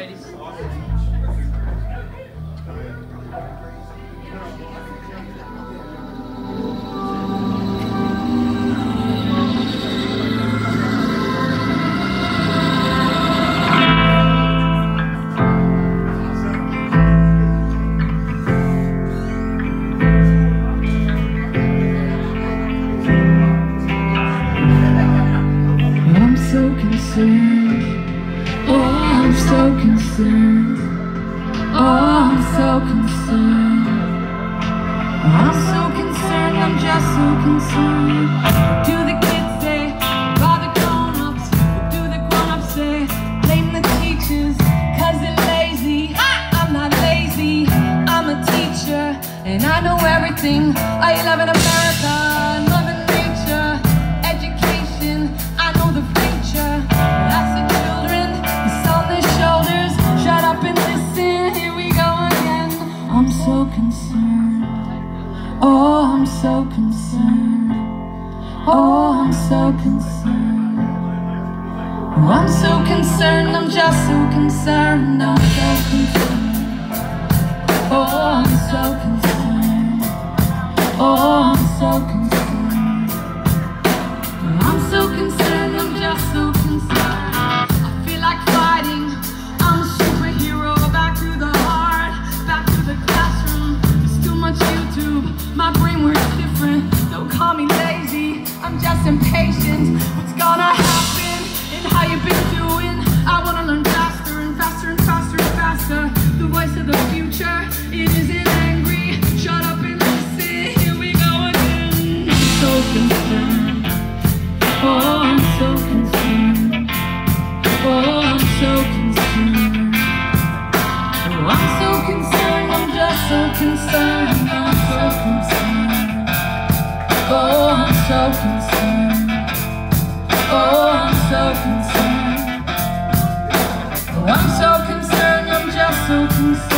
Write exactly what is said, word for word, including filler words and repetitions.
Oh, I'm so concerned. Oh, I'm so concerned. I'm so concerned, I'm just so concerned. What do the kids say about the grown-ups? What do the grown-ups say? Blame the teachers, cause they're lazy. I'm not lazy, I'm a teacher, and I know everything. I love in America, Mother Nature, education, I know the future. That's the children, it's on their shoulders. Shut up and listen, here we go again. I'm so concerned. Oh, I'm so concerned. Oh, I'm so concerned. Oh, I'm so concerned, I'm just so concerned. I'm so concerned. Oh, I'm so concerned. Oh, I'm so concerned. Oh, I'm so concerned, I'm just so concerned. I feel like fighting, I'm a superhero. Back to the heart, back to the classroom. There's too much YouTube, my brain works different. Don't call me lazy, I'm just impatient. What's gonna happen and how you been doing? I wanna learn faster and faster and faster and faster. The voice of the future, it isn't angry. Shut up and listen, here we go again. I'm so concerned. Oh, I'm so concerned. Oh, I'm so concerned. Oh, I'm so concerned, I'm just so concerned. I'm so concerned. Oh, I'm so concerned. Oh, I'm so concerned. Oh, I'm so concerned, I'm just so concerned.